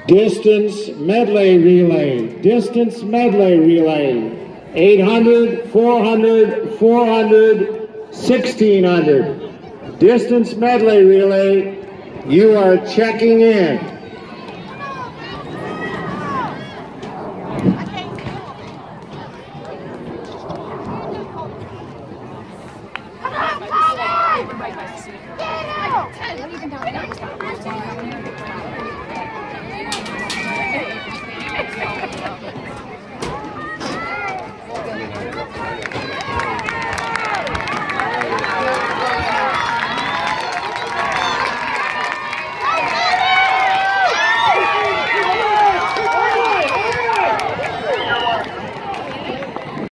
Distance medley relay. Distance medley relay. 800, 400, 400, 1600. Distance medley relay. You are checking in.